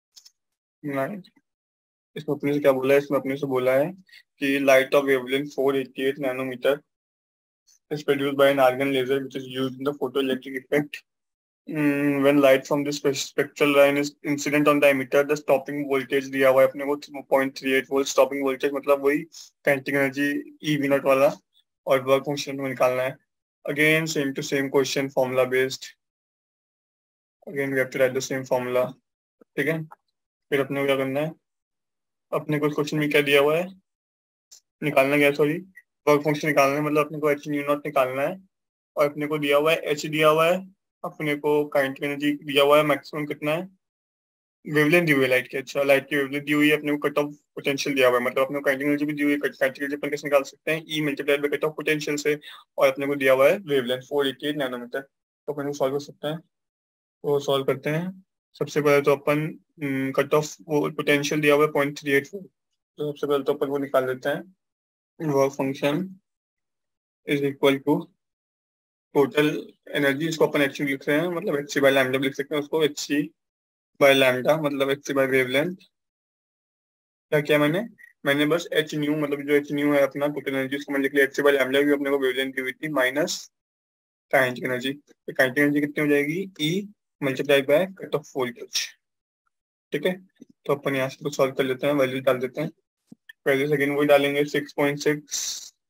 नाइन। इसमें अपने से क्या बोला है, इसमें अपने से बोला है कि light of wavelength four eighty eight nanometre is produced by an argon laser which is used in the photoelectric effect. Mm, when light from this spe- spectral line is incident on the emitter, the stopping voltage दिया हुआ है अपने को zero point three eight volt stopping voltage, मतलब वही kinetic energy E V naught वाला, और work function में निकालना है। Again same to same question, formula based. Again we have to write the same formula. ठीक है, फिर अपने को क्या करना है, अपने को क्वेश्चन में क्या दिया हुआ है, निकालना क्या, सॉरी वर्क फंक्शन निकालना है, मतलब अपने को एच न्यू नॉट निकालना है। और अपने को दिया हुआ है एच दिया हुआ है, अपने को काइनेटिक एनर्जी दिया हुआ है मैक्सिमम कितना है, वेवलेंथ दी हुई है लाइट की, अच्छा लाइट की वेवलेंथ दी हुई है, अपने को कट ऑफ पोटेंशियल दिया हुआ है, मतलब अपने को काइनेटिक एनर्जी भी दी हुई है, काइनेटिक एनर्जी अपन कैसे निकाल सकते हैं, E multiplied by cut off potential से। और अपने को दिया हुआ है wavelength four eighty eight nanometre, तो अपन को सॉल्व कर सकते हैं। तो सॉल्व करते हैं। सबसे पहले तो अपन कट ऑफ वो पोटेंशियल दिया हुआ है पॉइंट थ्री एट फोर, तो सबसे पहले तो अपन वो निकाल लेते हैं। Work function is equal to total energy, इसको अपन एच लिख रहे हैं, मतलब एच सी बाई लैम्डा लिख सकते हैं उसको, एच सी बाई लैम्डा मतलब एच सी बाई वेवलेंथ। क्या किया मैंने, मैंने बस एच न्यू, मतलब जो एच न्यू है अपना टोटल एनर्जी, उसको मैंने लिख लिया एच सी बाई लैम्डा, भी अपने को वेवलेंथ दी हुई थी, माइनस काइनेटिक एनर्जी। तो काइनेटिक एनर्जी कितनी हो जाएगी, E multiply by cut off voltage. ठीक है, तो अपन यहाँ से तो सॉल्व कर लेते हैं, वैल्यू डाल देते हैं। पहले सेकेंड वही डालेंगे, six point six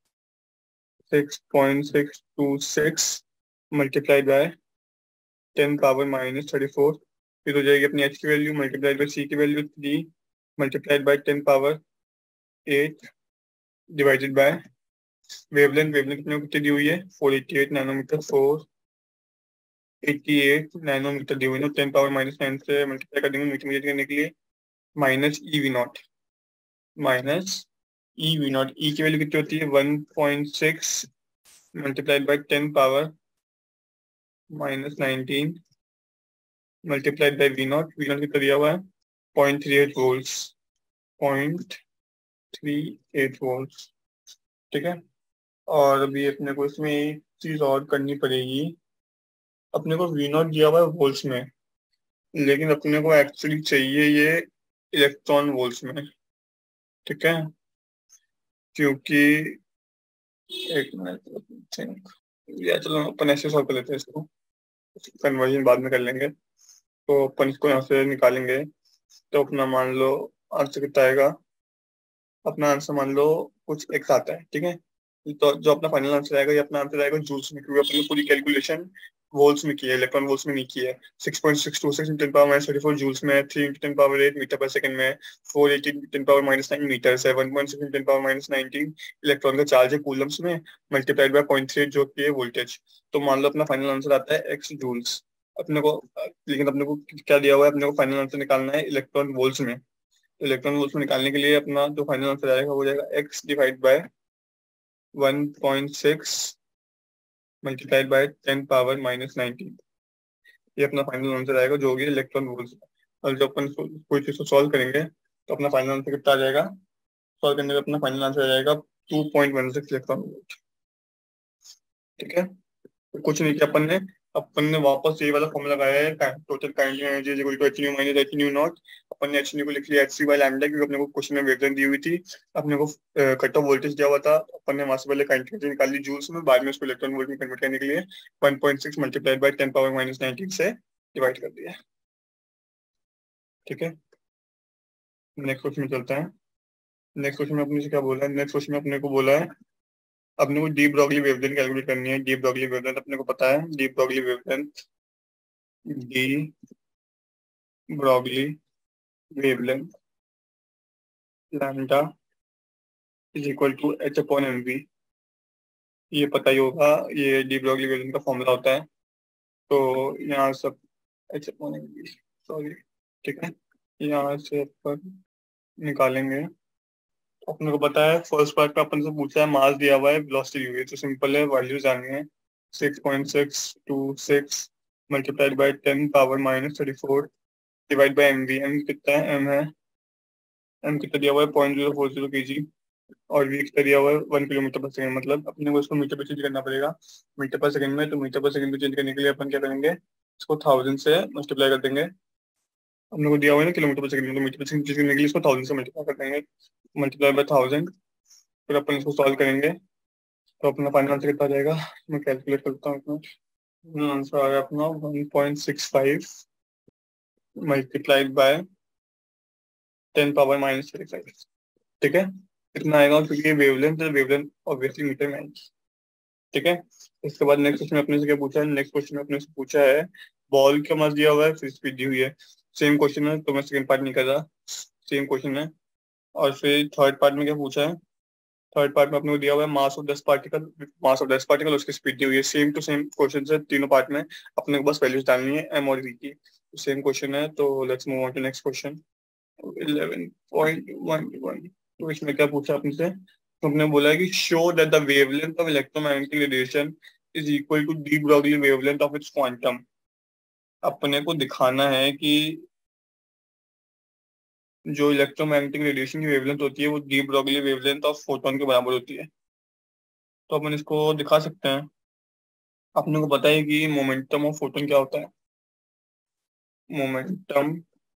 six point six two six multiply by ten power minus thirty four. फिर हो जाएगी अपनी एच की वैल्यू मल्टीप्लाइड बाई सी की value three multiplied by ten power eight divided by wavelength, wavelength कितने को कितनी दी हुई है, four eighty eight nanometre, four eighty eight nanometre दी हुई है, टेन पावर माइनस नाइन से मल्टीप्लाई कर देंगे मीटर करने के लिए, minus E V naught, minus E V naught, E की वैल्यू कितनी होती है one point six multiplied by ten power minus nineteen multiplied by V not, V naught कितना दिया हुआ है point three eight volts, point three eight volts. ठीक है, और अभी अपने को इसमें एक चीज और करनी पड़ेगी, अपने को वी नॉट दिया हुआ है वोल्ट्स में, लेकिन अपने को एक्चुअली चाहिए ये इलेक्ट्रॉन वोल्ट्स में। ठीक है, क्योंकि एक मिनट थिंक, या चलो अपन ऐसे सॉल्व कर लेते हैं इसको, कन्वर्जन बाद में कर लेंगे। तो अपन इसको यहाँ से निकालेंगे, तो अपना मान लो आंसर कितना आएगा, अपना आंसर मान लो कुछ एक्स आता है। ठीक है, तो जो अपना फाइनल आंसर आएगा, ये अपना आंसर आएगा जूल्स में, क्योंकि अपने पूरी कैलकुलेशन वोल्ट्स में की है, इलेक्ट्रॉन वोल्ट्स में नहीं की है। Six point six two six ten power minus thirty four joules में, three into ten power eight metre पर सेकंड में, four eighty ten power minus nine metre है, one point six ten power minus nineteen electron का charge है coulombs में, multiplied by point three जो कि है वोल्टेज। तो मान लो अपना फाइनल आंसर आता है एक्स जूल्स अपने को, लेकिन अपने को क्या दिया हुआ है, अपने को फाइनल आंसर निकालना है इलेक्ट्रॉन वोल्ट्स में। इलेक्ट्रॉन वोल्ट्स में निकालने के लिए अपना जो फाइनल आंसर आएगा वो जाएगा X divide by one point six multiplied by ten power minus nineteen. ये अपना फाइनल आंसर आएगा जो होगी इलेक्ट्रॉन वोल्ट्स। और जब अपन सो- कोई चीज को सॉल्व करेंगे तो अपना फाइनल आंसर कितना आ जाएगा, सॉल्व करने पे अपना फाइनल आंसर आ जाएगा two point one six electron volt. ठीक है, तो कुछ नहीं किया अपन ने, अपन ने वापस ये वाला फॉर्मूला लगाया है, total kinetic energy is equal to H nu minus H nu naught. अपन ने एच न्यू को लिख लिया एच सी बाय लैम्डा, क्योंकि अपने को क्वेश्चन में वेवलेंथ दी हुई थी, अपने को कट ऑफ वोल्टेज दिया हुआ था, अपन ने वहां से पहले काइनेटिक एनर्जी निकाल ली जूल्स में, बाद में उसको इलेक्ट्रॉन वोल्ट में कन्वर्ट करने के लिए one point six multiplied by ten power minus nineteen से डिवाइड कर दिया। ठीक है, नेक्स्ट क्वेश्चन में चलते हैं। नेक्स्ट क्वेश्चन में अपने से क्या बोला है, नेक्स्ट क्वेश्चन में अपने को बोला है अपने को डी ब्रॉगली वेवलेंथ कैलकुलेट करनी है। डी ब्रॉगली वेवलेंथ अपने को पता है, de Broglie wavelength, de Broglie wavelength lambda is equal to H upon M V. ये पता ही होगा, ये डी ब्रॉगली वेवलेंथ का फॉर्मूला होता है। तो यहाँ सब H upon M V, sorry, ठीक है, यहाँ से अपन निकालेंगे। अपने को पता है फर्स्ट पार्ट का अपन से पूछा है मास दिया हुआ है, वेलोसिटी दी हुई है, तो सिंपल है, वैल्यू जाननी है। Six point six two six multiplied by ten power minus thirty four divide by M we. M कितना है, एम है, एम कितना दिया हुआ है पॉइंट जीरो फोर जीरो के जी, और वी कितना दिया हुआ है वन किलोमीटर पर सेकंड। मतलब अपने को इसको मीटर पर चेंज करना पड़ेगा मीटर पर सेकंड में, तो मीटर पर सेकंड में चेंज करने के लिए अपन क्या करेंगे, इसको थाउजेंड से मल्टीप्लाई कर देंगे। अपने को दिया हुआ है ना किलोमीटर पर सेकंड में, तो मीटर पर सेकंड चेंज करने के लिए इसको थाउजेंड से मल्टीप्लाई कर देंगे, मल्टीप्लाई बाय थाउजेंड। फिर अपन इसको सॉल्व करेंगे तो अपना फाइनल आंसर कितना आ जाएगा, मैं कैलकुलेट करता हूँ अपना। आंसर आ गया अपना one point six five multiplied by ten power minus thirty five. ठीक है, कितना आएगा, क्योंकि ये वेवलेंथ है, वेवलेंथ ऑब्वियसली मीटर में आएगी। ठीक है, इसके बाद नेक्स्ट क्वेश्चन अपने से क्या पूछा है, नेक्स्ट क्वेश्चन में अपने से पूछा है बॉल का मास दिया हुआ है, फिर स्पीड दी हुई है। सेम क्वेश्चन है, तो मैं सेकंड पार्ट नहीं कर रहा, सेम क्वेश्चन है। और फिर थर्ड पार्ट में क्या पूछा है, थर्ड पार्ट में अपने को दिया हुआ है mass of this particle, mass of this particle, उसकी स्पीड दी हुई है। सेम टू सेम क्वेश्चन है तीनों पार्ट में, अपने को बस वैल्यूज डालनी है एम और वी की। सेम क्वेश्चन है, तो let's move on to next question eleven point one one. तो इसमें क्या पूछा आपने से, तो हमने बोला है कि show that the wavelength of electromagnetic radiation is equal to de Broglie wavelength of its quantum. अपने को दिखाना है कि जो इलेक्ट्रोमैग्नेटिक रेडिएशन की वेवलेंथ होती है वो de Broglie wavelength of photon के बराबर होती है। तो अपन इसको दिखा सकते हैं। अपने को पता है कि मोमेंटम ऑफ फोटोन क्या होता है, मोमेंटम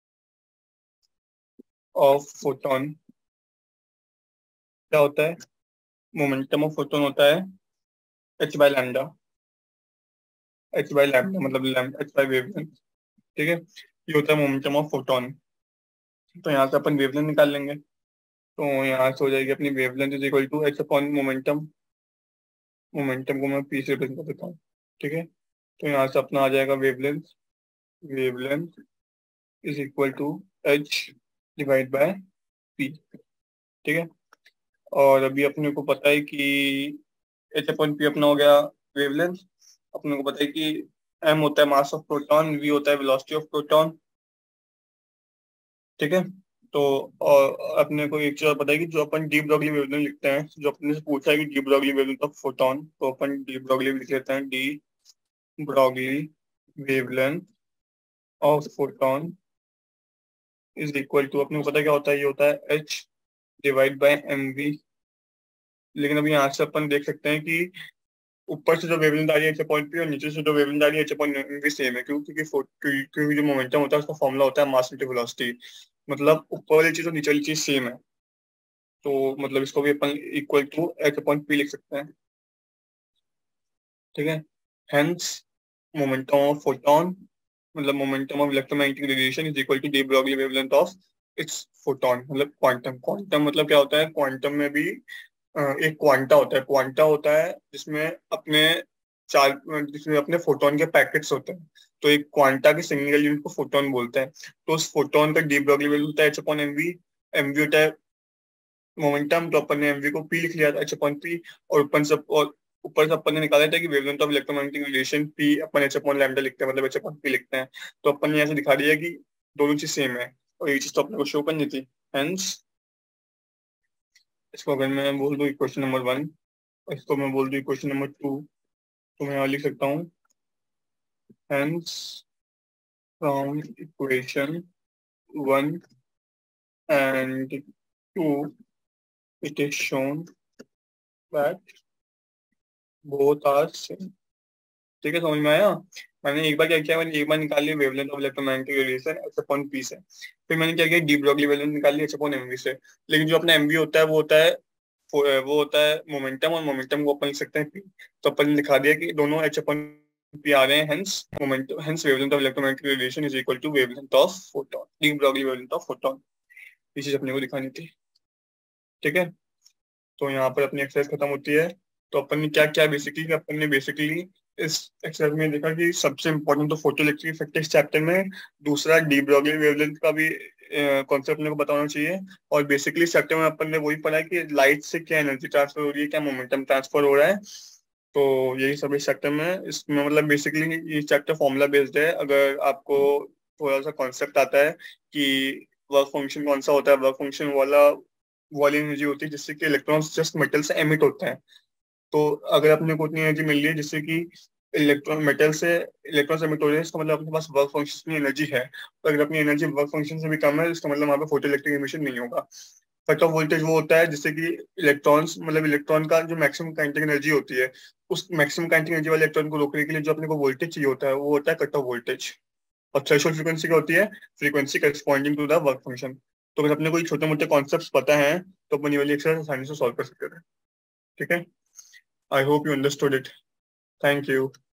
ऑफ फोटोन क्या होता है, मोमेंटम ऑफ फोटोन होता है H by lambda, H by lambda मतलब एच बाय वेवलेंथ। ठीक है, ये होता है मोमेंटम ऑफ फोटोन। तो यहाँ से अपन वेवलेंथ निकाल लेंगे, तो यहाँ से हो जाएगी अपनी wavelength is equal to H upon momentum. Momentum को मैं पी से रिप्रेजेंट कर देता हूँ। ठीक है, तो यहाँ से अपना आ जाएगा wavelength, wavelength is equal to H divide by P. ठीक है, और अभी अपने को पता है कि एच अपॉन पी अपना हो गया वेवलेंथ। अपने को पता है कि एम होता है मास ऑफ प्रोटॉन, वी होता है वेलोसिटी ऑफ प्रोटॉन। ठीक है, तो और अपने को एक चीज और पता है कि जो अपन डी ब्रॉगली वेवलेंथ लिखते हैं, जो अपने से पूछा है कि de Broglie wavelength of photon, तो अपन डी ब्रॉगली लिख लेते हैं, de Broglie wavelength of photon is equal to, अपने को पता है क्या होता है, ये होता है H divide by M V. लेकिन अभी यहाँ से अपन देख सकते हैं कि ऊपर से जो वेवलेंथ आ रही है एच पॉइंट पी, और नीचे से जो वेवलेंथ आ रही है एच पॉइंट भी सेम है, क्योंकि क्योंकि क्योंकि जो मोमेंटम होता है उसका फॉर्मूला होता है मास इंटू वेलोसिटी। मतलब ऊपर वाली चीज और नीचे वाली चीज सेम है, तो मतलब इसको भी अपन equal to h point p लिख सकते हैं। ठीक है, हेंस मोमेंटम ऑफ फोटोन मतलब momentum of electromagnetic radiation is equal to de Broglie wavelength of its photon. मतलब क्वांटम, क्वांटम मतलब क्या होता है, क्वांटम में भी अ, एक क्वांटा होता है। क्वांटा होता है जिसमें अपने चार जिसमें अपने फोटोन के पैकेट्स होते हैं। तो एक क्वांटा के सिंगल यूनिट को फोटोन बोलते हैं। तो उस फोटोन का डी ब्रॉगली वैल्यू होता है h upon M we. M v होता है मोमेंटम। तो अपन ने एमवी को पी लिख लिया था, एच अपॉन पी। और ऊपर सब और ऊपर से अपन ने निकाला था कि wavelength of electromagnetic radiation p अपन एच अपॉन लैम्डा लिखते हैं, मतलब एच अपॉन पी लिखते हैं। तो अपन ने ऐसे दिखा दिया कि दोनों चीज सेम है, और ये चीज तो अपने को शो करनी थी। हेंस इसको अगर मैं बोल दूं इक्वेशन नंबर वन, और इसको मैं बोल दूं इक्वेशन नंबर टू, तो मैं यहाँ लिख सकता हूँ। Hence from equation one and two it is shown that both are same. ठीक है, समझ में आया। मैंने एक बार क्या किया, मैंने एक बार निकाल लिया wavelength of electromagnetic radiation h upon p से। फिर मैंने क्या किया, डी ब्रॉगली वेवलेंथ निकाल लिया एच अपॉन एमवी से। लेकिन जो अपना एमवी होता है वो होता है वो होता है मोमेंटम, और मोमेंटम को अपन लिख सकते हैं पी। तो अपन ने लिखा दिया कि दोनों एच अपॉन पी आ रहे हैं। Hence momentum hence wavelength of electromagnetic radiation is equal to wavelength of photon, de Broglie wavelength of photon. ये चीज अपने को दिखानी थी। ठीक है, तो यहाँ पर अपनी एक्सरसाइज खत्म होती है। तो अपन ने क्या क्या बेसिकली अपन ने बेसिकली इस एक्सरसाइज में देखा कि सबसे इंपॉर्टेंट तो फोटो इलेक्ट्रिक इफेक्ट इस चैप्टर में। दूसरा डी ब्रॉगली वेवलेंथ का भी कॉन्सेप्ट अपने को बताना चाहिए। और बेसिकली इस चैप्टर में अपन ने वही पढ़ा है कि लाइट से क्या एनर्जी ट्रांसफर हो रही है, क्या मोमेंटम ट्रांसफर हो रहा है। तो यही सब इस चैप्टर में। इसमें मतलब बेसिकली ये चैप्टर फॉर्मूला बेस्ड है। अगर आपको थोड़ा सा कॉन्सेप्ट आता है कि वर्क फंक्शन कौन सा होता है, वर्क फंक्शन वाला वाली एनर्जी होती है जिससे कि इलेक्ट्रॉन्स जस्ट मेटल से एमिट होते हैं। तो अगर अपने को उतनी एनर्जी मिल रही है जिससे कि इलेक्ट्रॉन मेटल से इलेक्ट्रॉन्स एमिट हो रहे हैं, इसका मतलब अपने पास वर्क फंक्शन की एनर्जी है। तो अगर अपनी एनर्जी वर्क फंक्शन से भी कम है, इसका मतलब वहाँ पे फोटो इलेक्ट्रिक एमिशन नहीं होगा। कट ऑफ वोल्टेज वो होता है जिससे कि इलेक्ट्रॉन्स मतलब इलेक्ट्रॉन का जो मैक्सिमम काइनेटिक एनर्जी होती है, उस मैक्सिमम काइनेटिक एनर्जी वाले इलेक्ट्रॉन को रोकने के लिए जो अपने को वोल्टेज चाहिए होता है वो होता है कट ऑफ वोल्टेज। और थ्रेशोल्ड फ्रीक्वेंसी क्या होती है, frequency corresponding to the work function. तो अगर अपने को छोटे मोटे कॉन्सेप्ट पता है तो अपन ये वाली एक्सरसाइज आसानी से सॉल्व कर सकते हैं। ठीक है, I hope you understood it. Thank you.